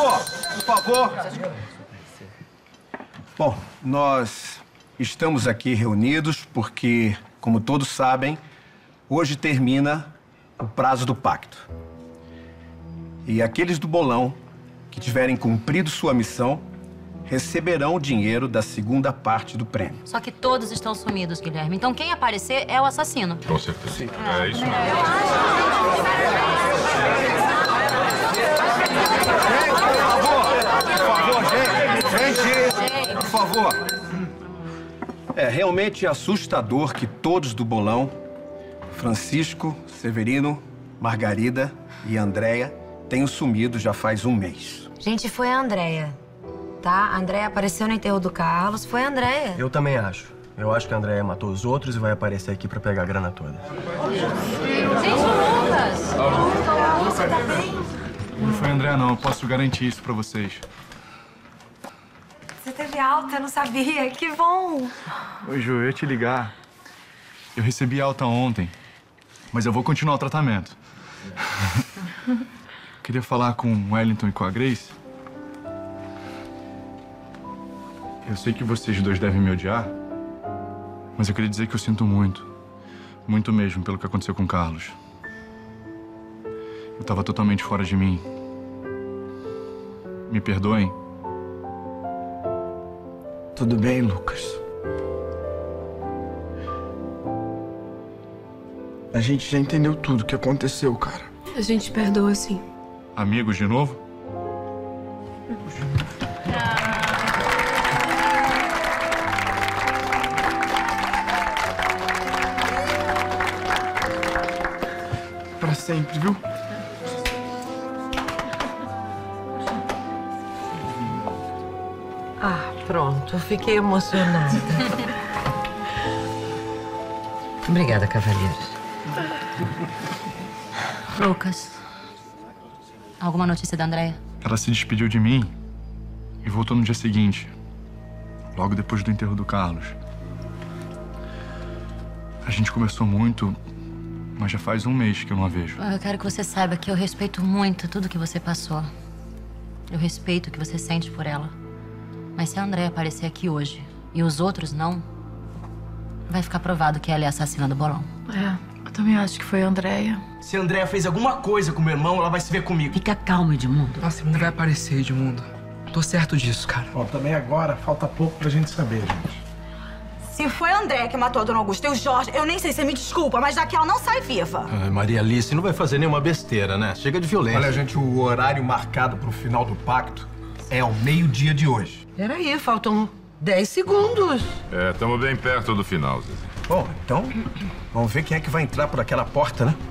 por favor. Bom, nós estamos aqui reunidos porque, como todos sabem, hoje termina o prazo do pacto. E aqueles do bolão que tiverem cumprido sua missão receberão o dinheiro da segunda parte do prêmio. Só que todos estão sumidos, Guilherme. Então quem aparecer é o assassino. Com certeza. Sim. É isso mesmo. Gente, por favor. É realmente assustador que todos do bolão, Francisco, Severino, Margarida e Andréia, tenham sumido já faz um mês. Gente, foi a Andréia, tá? A Andréia apareceu no enterro do Carlos, foi a Andréia. Eu também acho. Eu acho que a Andréia matou os outros e vai aparecer aqui pra pegar a grana toda. Gente, Lucas! Você tá bem? Não foi a Andréia, não. Eu posso garantir isso pra vocês. Você teve alta, eu não sabia. Que bom! Oi, Ju, eu ia te ligar. Eu recebi alta ontem, mas eu vou continuar o tratamento. Queria falar com o Wellington e com a Grace. Eu sei que vocês dois devem me odiar, mas eu queria dizer que eu sinto muito. Muito mesmo pelo que aconteceu com o Carlos. Eu tava totalmente fora de mim. Me perdoem. Tudo bem, Lucas. A gente já entendeu tudo o que aconteceu, cara. A gente perdoa, sim. Amigos de novo? Pra sempre, viu? Ah, pronto. Fiquei emocionada. Obrigada, cavalheiros. Lucas, alguma notícia da Andréia? Ela se despediu de mim e voltou no dia seguinte, logo depois do enterro do Carlos. A gente conversou muito, mas já faz um mês que eu não a vejo. Eu quero que você saiba que eu respeito muito tudo que você passou. Eu respeito o que você sente por ela. Mas se a Andréia aparecer aqui hoje e os outros não, vai ficar provado que ela é a assassina do bolão. É, eu também acho que foi a Andréia. Se a Andréia fez alguma coisa com meu irmão, ela vai se ver comigo. Fica calmo, Edmundo. Nossa, ele vai aparecer, Edmundo. Tô certo disso, cara. Bom, também agora falta pouco pra gente saber, gente. Se foi a Andréia que matou a Dona Augusta e o Jorge, eu nem sei se me desculpa, mas daqui ela não sai viva. Maria Alice não vai fazer nenhuma besteira, né? Chega de violência. Olha, gente, o horário marcado pro final do pacto é ao meio-dia de hoje. Peraí, faltam 10 segundos. É, estamos bem perto do final, Zé. Bom, então, vamos ver quem é que vai entrar por aquela porta, né?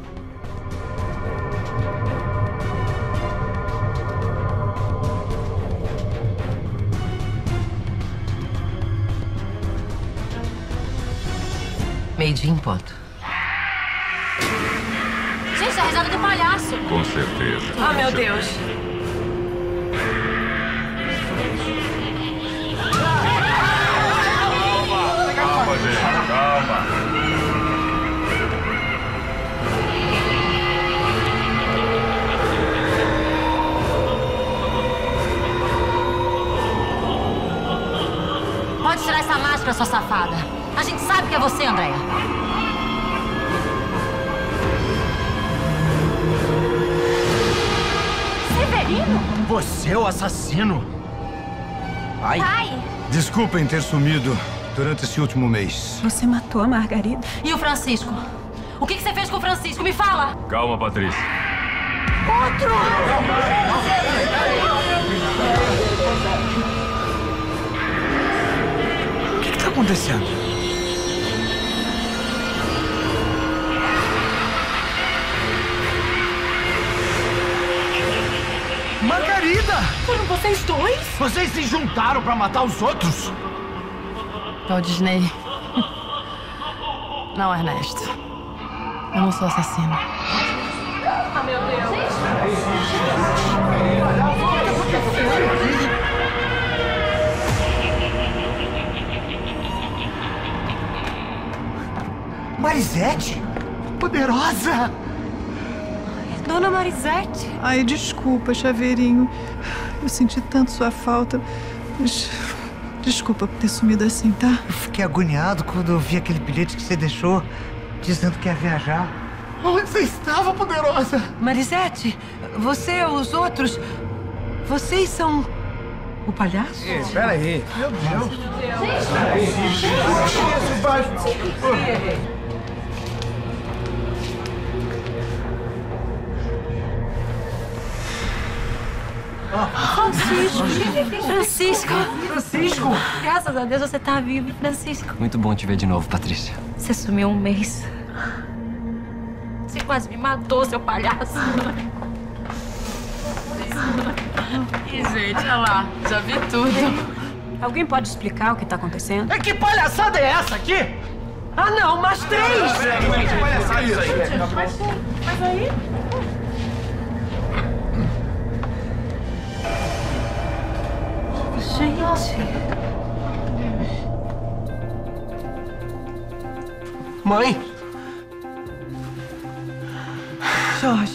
Meio-dia em ponto. Gente, a risada do palhaço. Com certeza. Ah, meu Deus. Calma, gente, calma. Pode tirar essa máscara, sua safada. A gente sabe que é você, Andréia. Severino? Você é o assassino? Pai? Pai? Desculpem ter sumido durante esse último mês. Você matou a Margarida? E o Francisco? O que você fez com o Francisco? Me fala! Calma, Patrícia. Outro! O que tá acontecendo? Margarida! Foram vocês dois? Vocês se juntaram pra matar os outros? Walt Disney. Não, Ernesto. Eu não sou assassina. Ah, meu Deus. Marisete? Poderosa! Dona Marisete. Ai, desculpa, Chaveirinho. Eu senti tanto sua falta. Mas desculpa por ter sumido assim, tá? Eu fiquei agoniado quando eu vi aquele bilhete que você deixou, dizendo que ia viajar. Onde você estava, poderosa? Marisete, você, os outros, vocês são o palhaço? Espera aí. Meu Deus. Francisco! Graças a Deus você tá vivo, Francisco. Muito bom te ver de novo, Patrícia. Você sumiu um mês. Você quase me matou, seu palhaço. Ih, gente, olha lá. Já vi tudo. Alguém pode explicar o que tá acontecendo? É que palhaçada é essa aqui? Ah, não, mais 3! Que palhaçada é isso aí? Mas aí... Gente... Mãe! Jorge.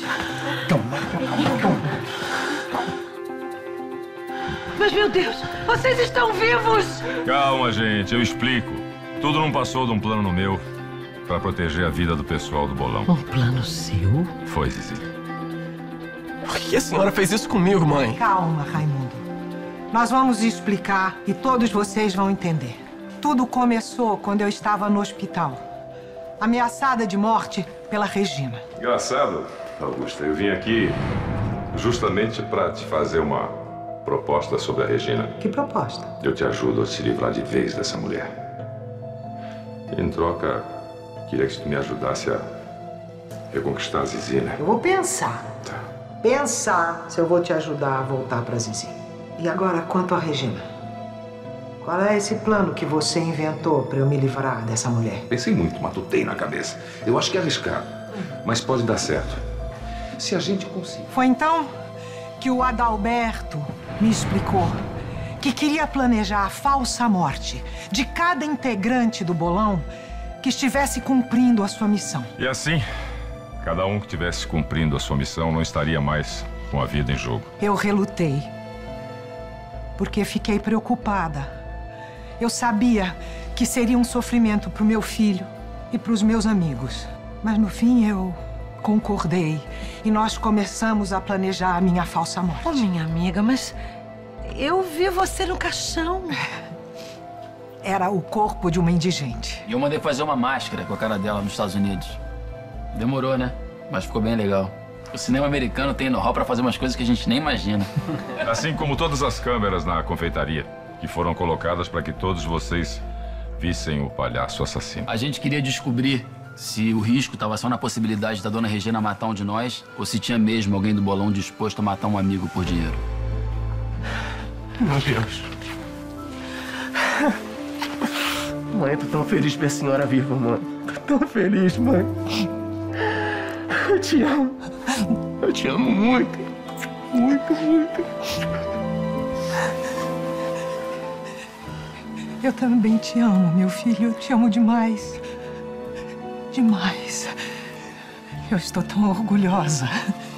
Mas, meu Deus, vocês estão vivos! Calma, gente, eu explico. Tudo não passou de um plano meu para proteger a vida do pessoal do bolão. Um plano seu? Foi, Zizi. Por que a senhora fez isso comigo, mãe? Calma, Raimundo. Nós vamos explicar e todos vocês vão entender. Tudo começou quando eu estava no hospital, ameaçada de morte pela Regina. Engraçado, Augusta. Eu vim aqui justamente para te fazer uma proposta sobre a Regina. Que proposta? Eu te ajudo a se livrar de vez dessa mulher. Em troca, queria que tu me ajudasse a reconquistar a Zizi, né? Eu vou pensar. Tá. Pensar se eu vou te ajudar a voltar pra Zizi. E agora, quanto à Regina? Qual é esse plano que você inventou pra eu me livrar dessa mulher? Pensei muito, matutei na cabeça. Eu acho que é arriscado, mas pode dar certo. Se a gente conseguir. Foi então que o Adalberto me explicou que queria planejar a falsa morte de cada integrante do bolão que estivesse cumprindo a sua missão. E assim, cada um que estivesse cumprindo a sua missão não estaria mais com a vida em jogo. Eu relutei, porque fiquei preocupada. Eu sabia que seria um sofrimento para o meu filho e para os meus amigos. Mas no fim eu concordei e nós começamos a planejar a minha falsa morte. Oh, minha amiga, mas eu vi você no caixão. Era o corpo de uma indigente. E eu mandei fazer uma máscara com a cara dela nos Estados Unidos. Demorou, né? Mas ficou bem legal. O cinema americano tem know-how pra fazer umas coisas que a gente nem imagina. Assim como todas as câmeras na confeitaria, que foram colocadas para que todos vocês vissem o palhaço assassino. A gente queria descobrir se o risco estava só na possibilidade da dona Regina matar um de nós ou se tinha mesmo alguém do bolão disposto a matar um amigo por dinheiro. Meu Deus. Mãe, eu tô tão feliz de ver a senhora viva, mãe. Tô tão feliz, mãe. Eu te amo. Eu te amo muito. Muito, muito. Eu também te amo, meu filho. Eu te amo demais. Demais. Eu estou tão orgulhosa.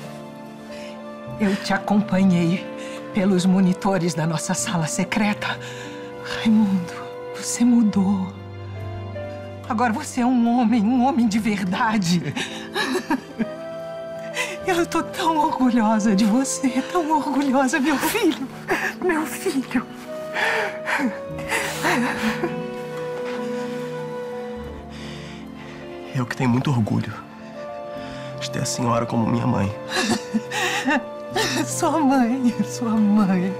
Eu te acompanhei pelos monitores da nossa sala secreta. Raimundo, você mudou. Agora você é um homem de verdade. Eu estou tão orgulhosa de você, tão orgulhosa, meu filho. Meu filho. Eu que tenho muito orgulho de ter a senhora como minha mãe. Sua mãe, sua mãe.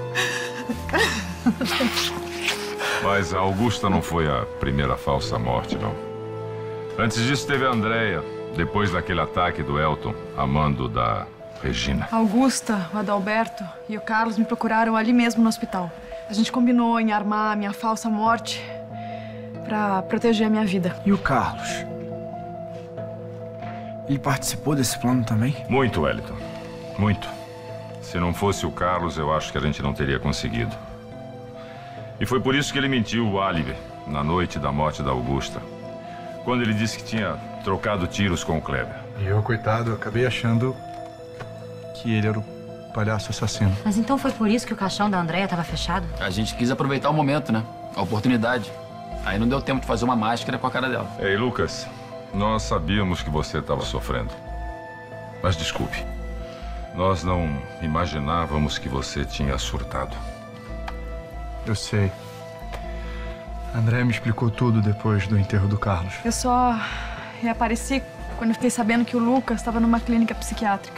Mas a Augusta não foi a primeira falsa morte, não. Antes disso teve a Andréia, depois daquele ataque do Elton, a mando da Regina. A Augusta, o Adalberto e o Carlos me procuraram ali mesmo no hospital. A gente combinou em armar a minha falsa morte pra proteger a minha vida. E o Carlos? Ele participou desse plano também? Muito, Wellington. Muito. Se não fosse o Carlos, eu acho que a gente não teria conseguido. E foi por isso que ele mentiu o álibi na noite da morte da Augusta, quando ele disse que tinha trocado tiros com o Kleber. E eu, coitado, acabei achando que ele era o palhaço assassino. Mas então foi por isso que o caixão da Andréia estava fechado? A gente quis aproveitar o momento, né? A oportunidade. Aí não deu tempo de fazer uma máscara com a cara dela. Ei, Lucas, nós sabíamos que você estava sofrendo. Mas desculpe, nós não imaginávamos que você tinha surtado. Eu sei. A Andréia me explicou tudo depois do enterro do Carlos. Eu só reapareci quando eu fiquei sabendo que o Lucas estava numa clínica psiquiátrica.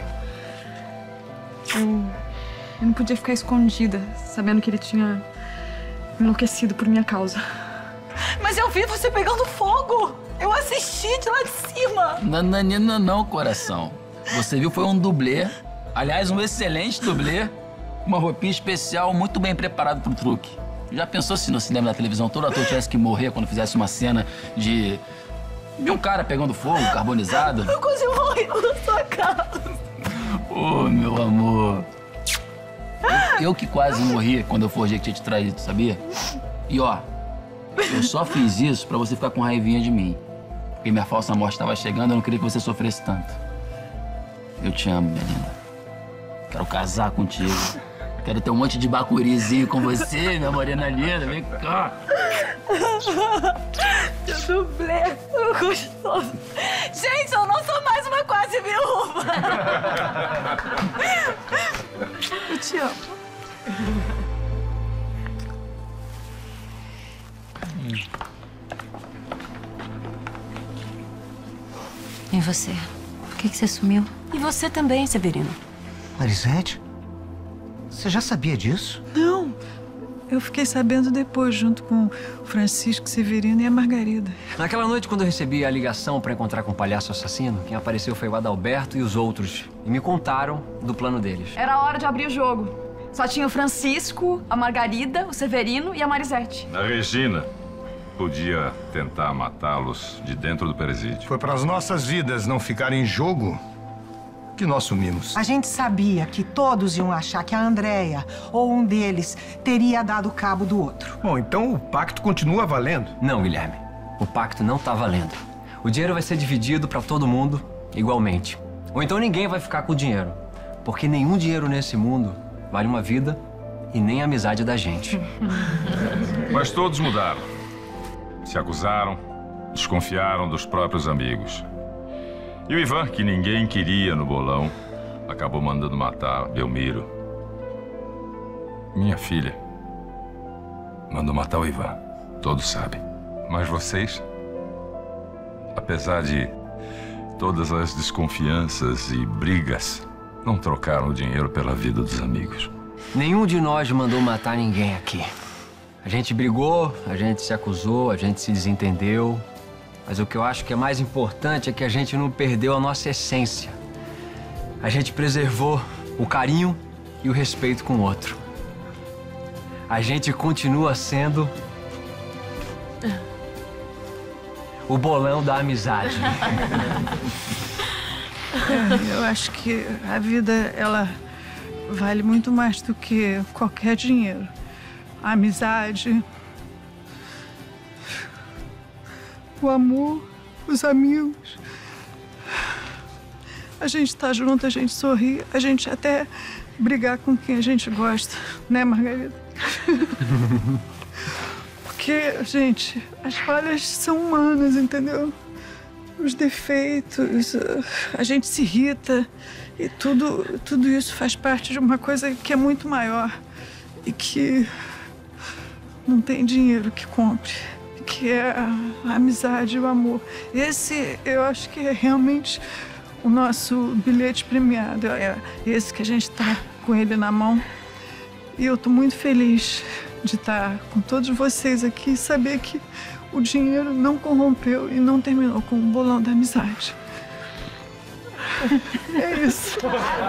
Eu não podia ficar escondida, sabendo que ele tinha enlouquecido por minha causa. Mas eu vi você pegando fogo! Eu assisti de lá de cima! Não, coração. Você viu, foi um dublê. Aliás, um excelente dublê. Uma roupinha especial, muito bem preparado pro truque. Já pensou se no cinema e na televisão todo ator tivesse que morrer quando fizesse uma cena de um cara pegando fogo, carbonizado? Eu quase morri na sua casa. Ô, meu amor. Eu que quase morri quando eu forjei que tinha te traído, sabia? E ó, eu só fiz isso pra você ficar com raivinha de mim. Porque minha falsa morte estava chegando, eu não queria que você sofresse tanto. Eu te amo, minha linda. Quero casar contigo. Quero ter um monte de bacurizinho com você, minha morena linda. Vem cá. Seu dublê, gostoso. Gente, eu não sou mais uma quase viúva. Eu te amo. E você? Por que você sumiu? E você também, Severino. Marisete? Você já sabia disso? Não. Eu fiquei sabendo depois, junto com o Francisco Severino e a Margarida. Naquela noite, quando eu recebi a ligação para encontrar com o palhaço assassino, quem apareceu foi o Adalberto e os outros. E me contaram do plano deles. Era hora de abrir o jogo. Só tinha o Francisco, a Margarida, o Severino e a Marisete. A Regina podia tentar matá-los de dentro do presídio. Foi para as nossas vidas não ficarem em jogo que nós sumimos. A gente sabia que todos iam achar que a Andréia ou um deles teria dado cabo do outro. Bom, então o pacto continua valendo? Não, Guilherme. O pacto não tá valendo. O dinheiro vai ser dividido para todo mundo igualmente. Ou então ninguém vai ficar com o dinheiro. Porque nenhum dinheiro nesse mundo vale uma vida e nem a amizade da gente. Mas todos mudaram. Se acusaram, desconfiaram dos próprios amigos. E o Ivan, que ninguém queria no bolão, acabou mandando matar Belmiro. Minha filha mandou matar o Ivan. Todos sabem. Mas vocês, apesar de todas as desconfianças e brigas, não trocaram o dinheiro pela vida dos amigos. Nenhum de nós mandou matar ninguém aqui. A gente brigou, a gente se acusou, a gente se desentendeu. Mas o que eu acho que é mais importante é que a gente não perdeu a nossa essência. A gente preservou o carinho e o respeito com o outro. A gente continua sendo o bolão da amizade. Eu acho que a vida, ela vale muito mais do que qualquer dinheiro. A amizade, o amor, os amigos. A gente tá junto, a gente sorri, a gente até brigar com quem a gente gosta, né, Margarida? Porque, gente, as falhas são humanas, entendeu? Os defeitos, a gente se irrita e tudo isso faz parte de uma coisa que é muito maior e que não tem dinheiro que compre. Que é a amizade e o amor. Esse, eu acho que é realmente o nosso bilhete premiado. É esse que a gente tá com ele na mão. E eu tô muito feliz de estar com todos vocês aqui e saber que o dinheiro não corrompeu e não terminou com o bolão da amizade. É isso.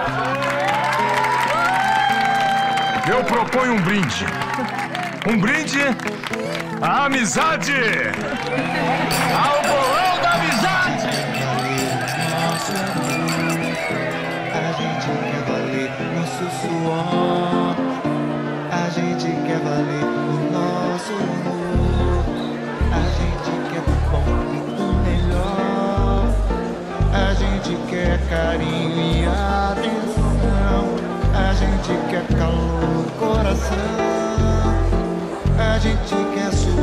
Eu proponho um brinde. Um brinde à amizade! Ao bolão da amizade! A gente quer valer nosso suor. A gente quer valer o nosso amor. A gente quer o bom e o melhor. A gente quer carinho e atenção.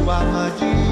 armadilha.